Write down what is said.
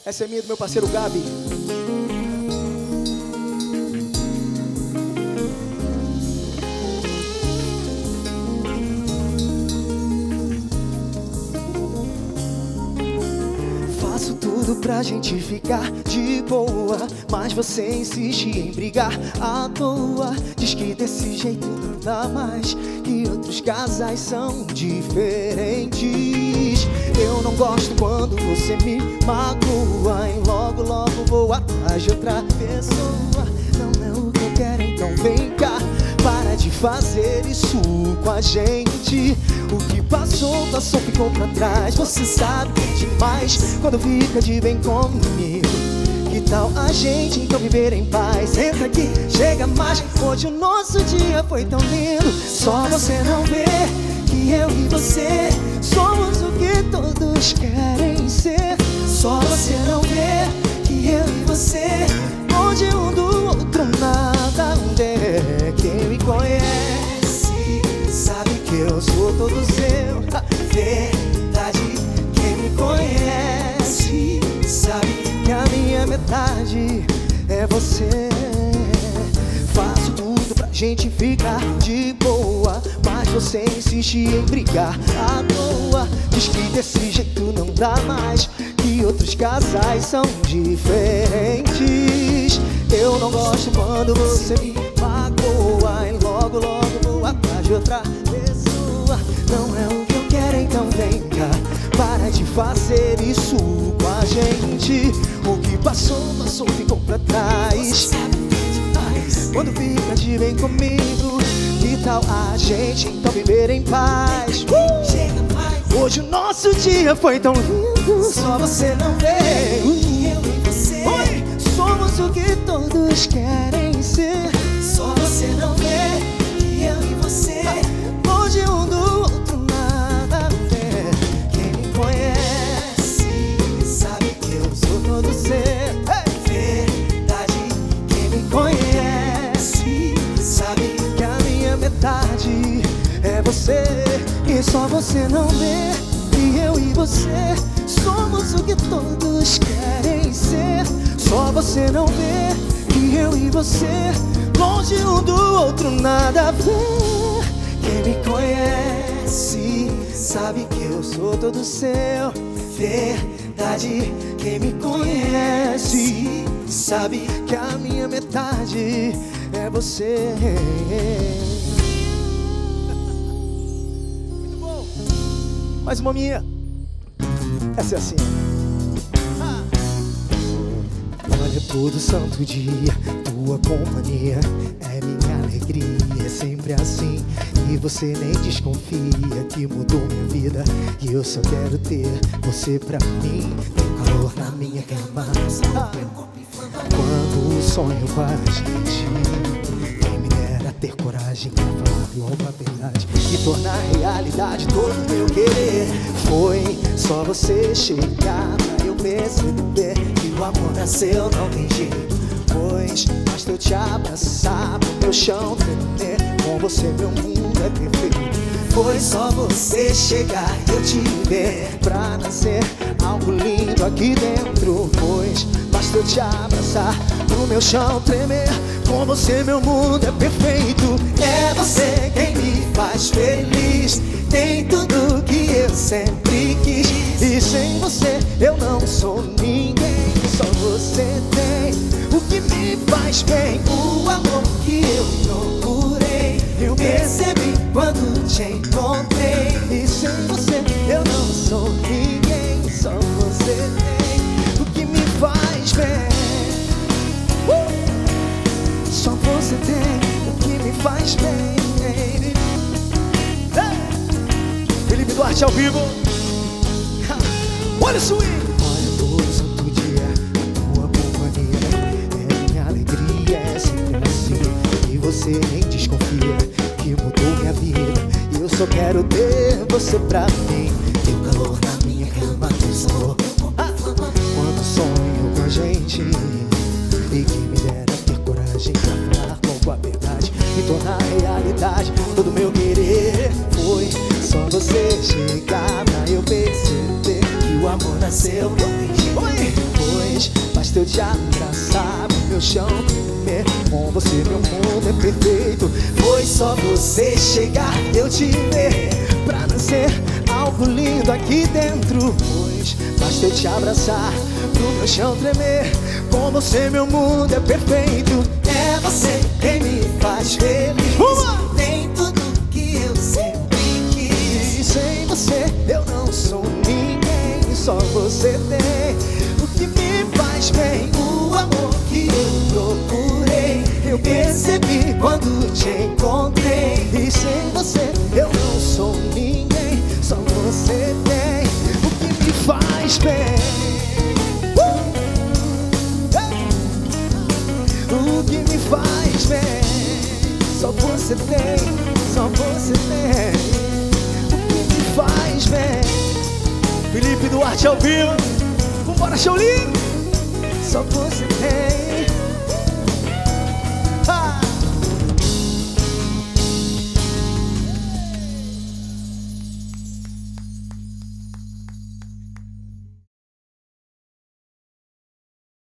Essa é minha do meu parceiro Gabi. Faço tudo pra gente ficar de boa, mas você insiste em brigar à toa. Diz que desse jeito não dá mais, que outros casais são diferentes. Eu não gosto quando você me magoa e logo, logo vou atrás de outra pessoa. Não é o que eu quero, então vem cá. Para de fazer isso com a gente. O que passou, passou, ficou pra trás. Você sabe que é demais quando fica de bem comigo. Que tal a gente então viver em paz? Entra aqui, chega mais. Hoje o nosso dia foi tão lindo. Só você não vê que eu e você somos o que todos querem ser. Só você não vê que eu e você longe um do outro nada é. Quem me conhece sabe que eu sou todo seu. Verdade, quem me conhece sabe que a minha metade é você. Faço tudo pra gente ficar de boa, mas você insiste em brigar à toa. Diz que desse jeito não dá mais, que outros casais são diferentes. Eu não gosto quando você me magoa e logo, logo vou atrás de outra pessoa. Não é o que eu quero, então vem cá. Para de fazer isso com a gente. O que passou, passou, ficou pra trás. Quando fica de bem comigo, que tal a gente então viver em paz? Hoje o nosso dia foi tão lindo. Só você não vê. Eu e você somos o que todos querem ser. Só você não vê que eu e você longe um do outro nada é. Quem me conhece sabe que eu sou todo seu. Verdade, quem me conhece sabe que a minha metade é você. E só você não vê que eu e você somos o que todos querem ser. Só você não vê que eu e você longe um do outro nada a ver. Quem me conhece sabe que eu sou todo seu. Verdade, quem me conhece sabe que a minha metade é você. Muito bom. Mais uma minha. Essa é assim. Olha, todo santo dia tua companhia é minha alegria, é sempre assim. E você nem desconfia que mudou minha vida, e eu só quero ter você pra mim. Tem calor na minha cama quando sonho com a gente. Quem me dera ter coragem pra falar logo a verdade e tornar realidade todo o meu querer. Foi só você chegar pra eu perceber que o amor nasceu, não tem jeito. Pois basta eu te abraçar pro meu chão tremer. Com você meu mundo é perfeito. Foi só você chegar e eu te ver pra nascer algo lindo aqui dentro. Pois basta eu te abraçar pro meu chão tremer. Com você meu mundo é perfeito. É você quem me faz feliz. Tem tudo que eu sempre quis. E sem você eu não sou ninguém. Só você tem o que me faz bem. O amor que eu procurei, eu percebi quando te encontrei. E sem você eu não sou ninguém. Só você tem o que me faz bem. Só você tem o que me faz bem. Felipe Duarte ao vivo. Olha o swing. Olha todo santo dia a tua companhia é minha alegria, é sempre assim. E você nem desconfia que mudou minha vida, e eu só quero ter você pra mim. Teu calor na minha cama, teu sabor quando sonho com a gente. E que me dera ter coragem pra falar logo a verdade e tornar realidade todo meu querer. Foi só você chegar pra eu perceber que o amor nasceu, não tem jeito. Foi basta eu te abraçar, meu chão tremer. Com você meu mundo é perfeito. Foi só você chegar, eu te ver, pra nascer algo lindo aqui dentro. Pois basta eu te abraçar, pro meu chão tremer. Com você meu mundo é perfeito. É você quem me faz feliz. Tem tudo que eu sempre quis. E sem você eu não sou ninguém. Só você tem o que me faz bem. O amor que eu procurei, eu percebi quando te encontrei. E sem você eu não sou ninguém. Só você tem o que me faz bem. O que me faz bem. Só você tem, só você tem. O que me faz bem. Felipe Duarte ao vivo. Vambora, show lindo. Só você